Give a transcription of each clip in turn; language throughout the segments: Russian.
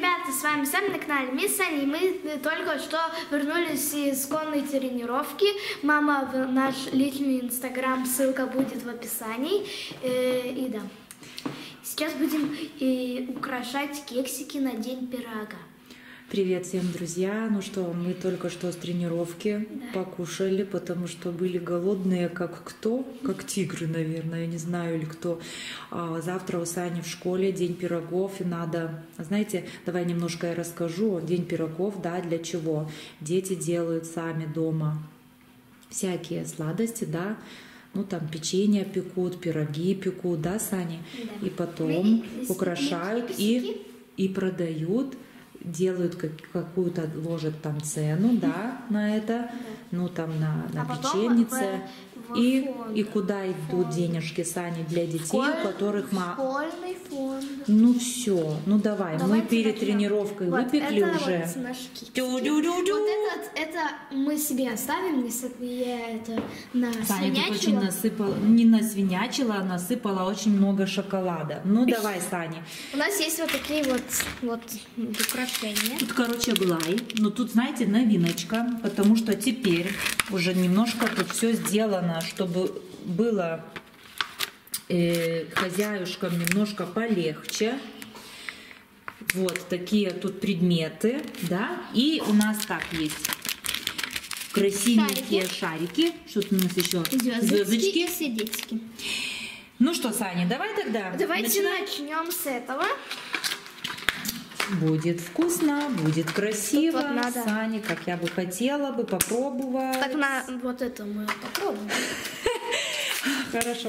ребята, с вами Сэм на канале Мисс Ани. Мы только что вернулись из конной тренировки. Мама в наш личный инстаграм, ссылка будет в описании. И да, сейчас будем украшать кексики на день пирога. Привет всем, друзья! Ну что, мы только что с тренировки покушали, потому что были голодные, как кто? Как тигры, наверное, я не знаю, или кто. Завтра у Сани в школе день пирогов, и надо... Знаете, давай немножко я расскажу. День пирогов, да, для чего? Дети делают сами дома всякие сладости, да, ну там печенье пекут, пироги пекут, да, Сани? Да. И потом украшают и продают. Делают какую-то, ложат там цену, да, на это, ну там на печенице. И куда идут денежки, Сани, для детей, у которых школьный фонд. Ну все, ну давай мы перед тренировкой вот выпекли это уже. Вот это мы себе оставим, если я это насвинячила. Очень насыпала, не насвинячила, а насыпала очень много шоколада. Ну давай, Саня. У нас есть вот такие вот украшения. Тут, короче, глай, но тут, знаете, новиночка, потому что теперь уже немножко тут все сделано, чтобы было хозяюшкам немножко полегче. Вот такие тут предметы, да, и у нас так есть красивенькие шарики. Что-то у нас еще? Звездочки и сердечки. Ну что, Саня, давай тогда. Давайте начнем с этого. Будет вкусно, будет красиво. Вот надо... Саня, как я бы хотела бы попробовать. Так на вот это мы попробуем. Хорошо.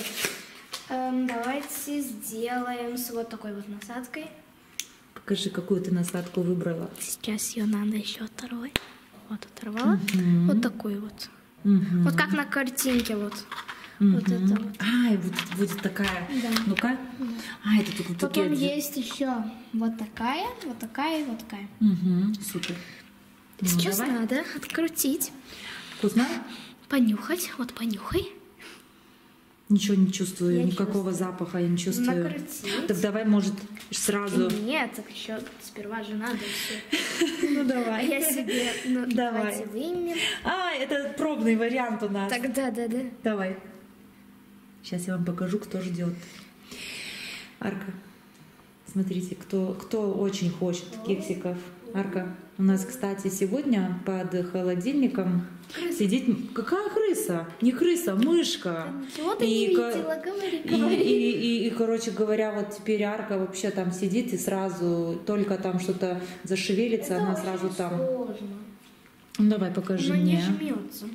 Давайте сделаем с вот такой вот насадкой. Покажи, какую ты насадку выбрала. Сейчас ее надо еще оторвать. Вот оторвала. Вот такой вот. Вот как на картинке вот. Вот это вот. И вот будет такая. Да. Ну-ка. Да. Это тут потом такие... есть еще вот такая, вот такая и вот такая. Супер. Сейчас надо открутить. Вкусно? Понюхать. Вот понюхай. Ничего не чувствую, никакого запаха я не чувствую. Накрутить. Так давай, может, сразу... Нет, так еще сперва же надо все. Ну давай. Я себе, давайте вымем. Это пробный вариант у нас. Тогда, да. Давай. Сейчас я вам покажу, кто ждет. Арка, смотрите, кто очень хочет кексиков. Арка, у нас, кстати, сегодня под холодильником сидит... Какая крыса? Не крыса, мышка. Чего ты не видела? Говори. И, короче говоря, вот теперь Арка вообще там сидит и сразу, только там что-то зашевелится, она сразу там... Сложно. Ну, давай, покажи Оно мне. не жмется.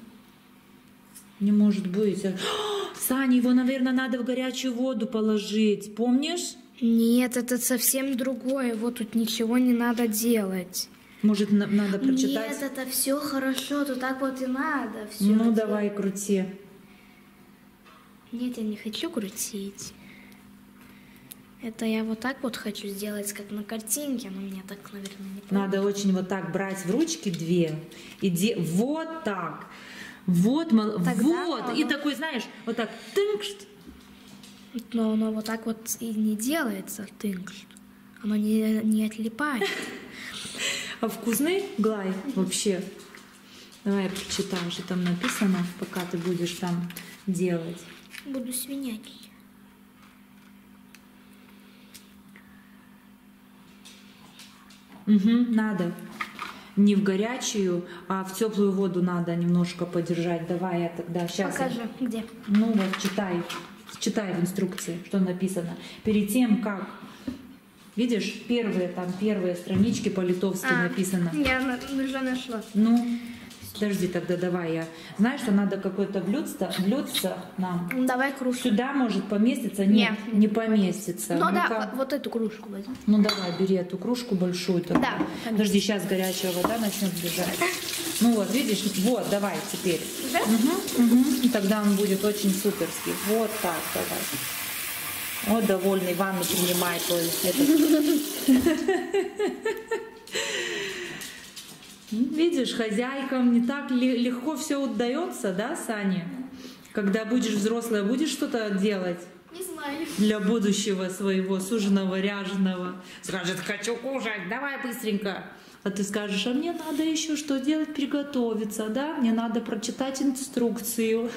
Не может быть. Саня, его, наверное, надо в горячую воду положить. Помнишь? Нет, это совсем другое. Вот тут ничего не надо делать. Может, надо прочитать? Нет, это все хорошо. Тут так вот и надо. Все ну, давай, крути. Нет, я не хочу крутить. Это я вот так вот хочу сделать, как на картинке, но мне так, наверное, не получится. Надо очень вот так брать в ручки две. Вот так. Вот, вот. И такой, знаешь, вот так. Тынкшт. Но оно вот так вот и не делается. Тынкшт. Оно не отлипает. А вкусный глай вообще? Давай я прочитаю, что там написано, пока ты будешь там делать. Буду свинячить. Надо. Не в горячую, а в теплую воду надо немножко подержать. Давай я тогда сейчас... Покажи, где? Ну вот, читай в инструкции, что написано. Перед тем, как... Видишь, первые странички по-литовски написано. Я уже нашла. Ну, подожди, тогда давай я... Знаешь, что надо какое-то блюдце нам... Давай кружку. Сюда может поместиться? Нет, не поместится. Ну да, вот эту кружку возьми. Ну давай, бери эту кружку большую. Тогда. Да. Подожди, сейчас горячая вода начнет бежать. Ну вот, видишь? Вот, давай теперь. Да? И тогда он будет очень суперский. Вот так, давай. Вот довольный, ванну принимает. Видишь, хозяйкам не так легко все удается, да, Саня? Когда будешь взрослая, будешь что-то делать? Не знаю. Для будущего своего суженого, ряженого. Скажет, хочу кушать, давай быстренько. А ты скажешь, а мне надо еще что делать, приготовиться, да? Мне надо прочитать инструкцию.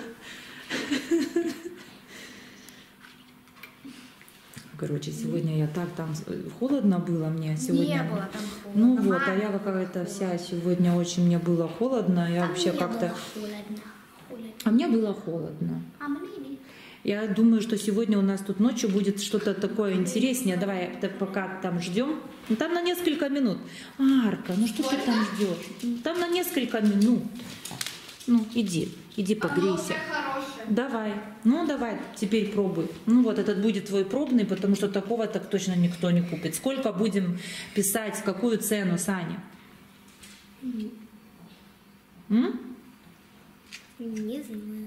Короче, сегодня я так там холодно было мне сегодня. Не было там холодно. Ну вот, а я какая-то вся сегодня очень мне было холодно. Я вообще как-то. А мне было холодно. А мне нет. Я думаю, что сегодня у нас тут ночью будет что-то такое интереснее. Давай пока там ждем. Ну, там на несколько минут. Арка, ну что ты там ждешь? Там на несколько минут. Ну, иди погрейся. Давай, ну давай, теперь пробуй. Ну вот этот будет твой пробный, потому что такого так точно никто не купит. Сколько будем писать, какую цену, Саня? Не знаю.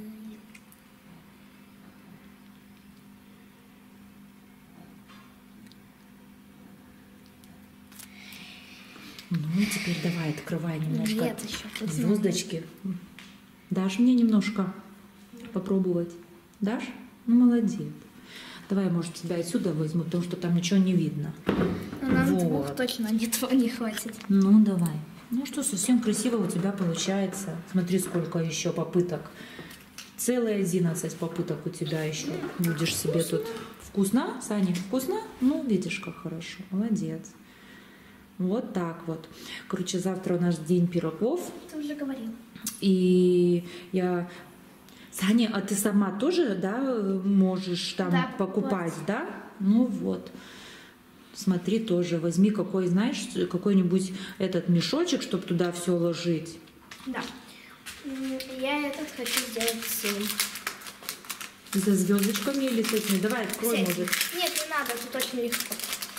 Ну и теперь давай, открывай немножко. Нет, еще звездочки. Дашь мне немножко попробовать? Дашь? Ну молодец. Давай, может, тебя отсюда возьму, потому что там ничего не видно. Нам Вот. двух точно не хватит. Ну давай. Ну что, совсем красиво у тебя получается. Смотри, сколько еще попыток. Целые 11 попыток у тебя еще. Будешь себе тут. Вкусно, Саня? Вкусно? Ну, видишь, как хорошо. Молодец. Вот так вот. Короче, завтра у нас день пирогов. Ты уже говорил. И я... Саня, а ты сама тоже, да, можешь там покупать, да? Ну вот. Смотри тоже, возьми какой, знаешь, какой-нибудь этот мешочек, чтобы туда все ложить. Да. Я этот хочу сделать всем. За звездочками или с этими? Давай, открой, может. Нет, не надо, тут очень легко.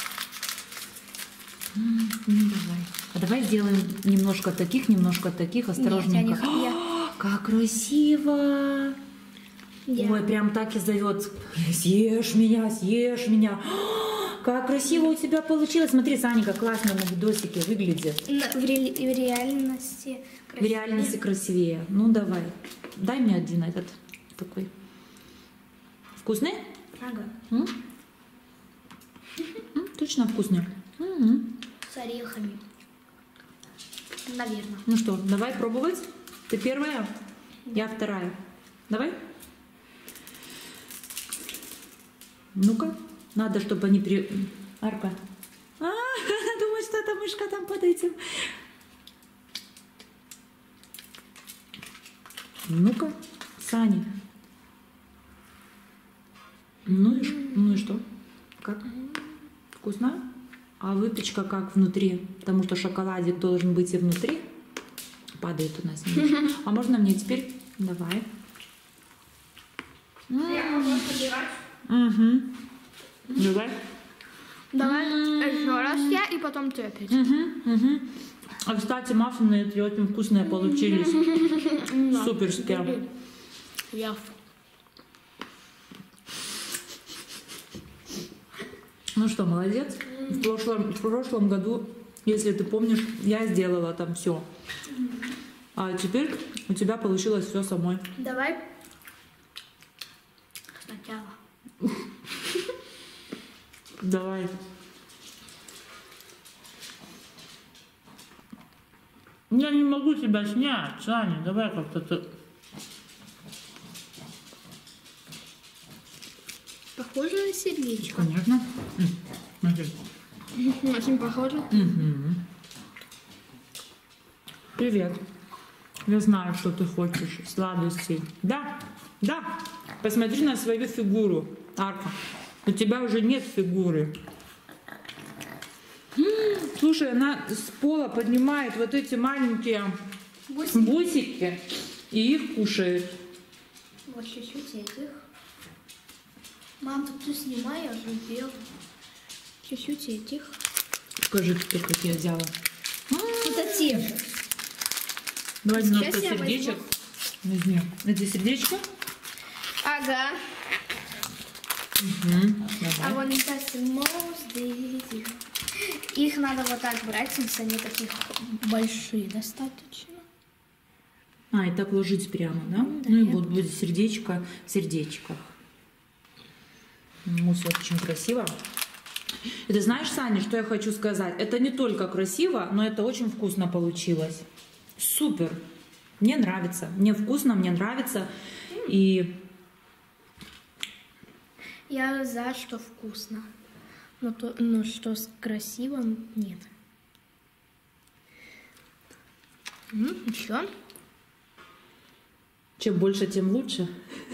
Ну, давай. А давай сделаем немножко таких, осторожненько. Нет, как красиво! Ой, прям так и зовет. Съешь меня, съешь меня. Как красиво у тебя получилось. Смотри, Саня, как классно на видосике выглядит. В реальности красивее. В реальности красивее. Ну, давай. Дай мне один этот такой. Вкусный? Ага. Точно вкусный. С орехами. Наверное. Ну что, давай пробовать. Ты первая, я вторая. Давай. Ну-ка. Надо, чтобы они Арка. Думаю, что это мышка там под этим. Ну-ка, Саня. Ну и что? Как? Вкусно? А выпечка как внутри? Потому что шоколадик должен быть и внутри. Падает у нас. А можно мне теперь? Давай. Я могу собирать. Угу. Давай. Давай еще раз я и потом ты опять. А, кстати, маффины эти очень вкусные получились. Суперские. Я. Ну что, молодец. В прошлом году, если ты помнишь, я сделала там все. А теперь у тебя получилось все самой. Давай сначала. Давай. Я не могу тебя снять, Саня. Давай как-то ты. Похоже на сердечко. Конечно. Смотри. Очень похоже. Привет. Я знаю, что ты хочешь. Сладостей. Да, да. Посмотри на свою фигуру, Арка. У тебя уже нет фигуры. Слушай, она с пола поднимает вот эти маленькие бусики и их кушает. Вот чуть-чуть этих. Мам, тут ты снимай, я уже делаю. Чуть-чуть этих. Покажи теперь, как я взяла. Это те же. Давай Сейчас немножко я сердечек. Возьми. Эти сердечко. Ага. А Давай. вон этих. Их надо вот так брать, если они такие большие достаточно. А, и так ложить прямо, да? Да, Ну и я вот будет сердечко в сердечках. Все очень красиво. И ты знаешь, Саня, что я хочу сказать? Это не только красиво, но это очень вкусно получилось. Супер. Мне нравится. Мне вкусно, мне нравится. И... Я за, что вкусно. Но что красиво, нет. Еще? Чем больше, тем лучше.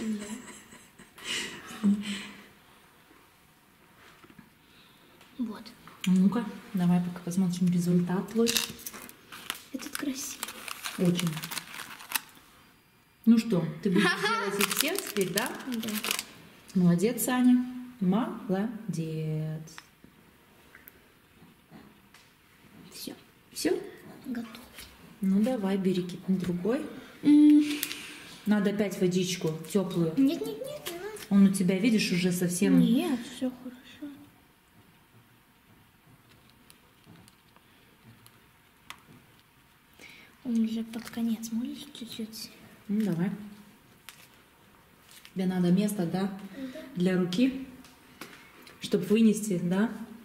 Вот. Ну-ка, давай пока посмотрим результат твой. Этот красивый. Очень. Ну что, ты будешь делать их все теперь, да? Да. Молодец, Саня. Молодец. Все. Все? Готов. Ну давай, бери какой-то другой. Надо опять водичку теплую. Нет, не надо. Он у тебя, видишь, уже совсем... Нет, все хорошо. Он уже под конец. Можешь чуть-чуть? Ну давай. Тебе надо место, да? Да. Для руки, чтобы вынести, да?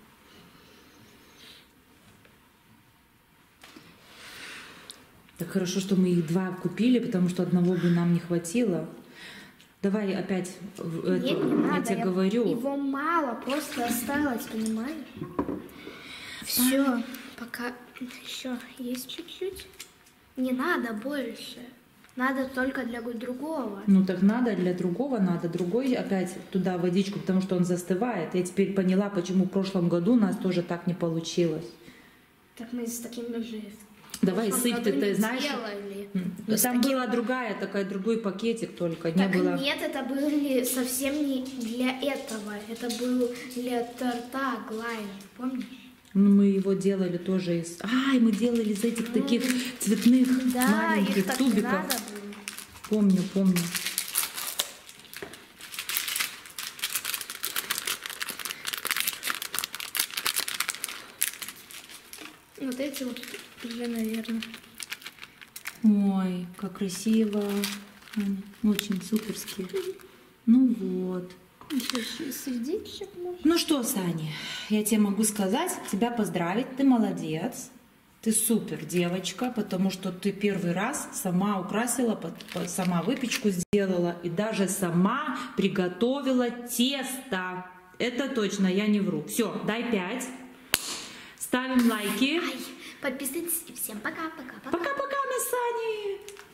Так хорошо, что мы их два купили, потому что одного бы нам не хватило. Давай опять, Нет, не надо. я тебе говорю. Его мало, просто осталось, понимаешь? Все, пока еще есть чуть-чуть. Не надо больше. Надо только для другого. Ну так надо, для другого надо. Другой опять туда водичку, потому что он застывает. Я теперь поняла, почему в прошлом году у нас тоже так не получилось. Так мы с таким же... Давай сыпь, ты знаешь. Делали. Там была другая, другой пакетик только. Так Не было. нет, это были совсем не для этого. Это был для торта глайн, помнишь? Ну, мы его делали тоже из... мы делали из этих таких цветных маленьких их так тубиков. надо было. Помню. Вот эти вот уже, наверное. Ой, как красиво. Очень суперски. Ну вот. Еще сердечек можно. Ну что, Саня, я тебе могу сказать, тебя поздравить, ты молодец. Ты супер девочка, потому что ты первый раз сама украсила, сама выпечку сделала и даже сама приготовила тесто. Это точно, я не вру. Все, дай 5. Ставим лайки. Подписывайтесь. Всем пока-пока. Пока-пока, мы с Саней.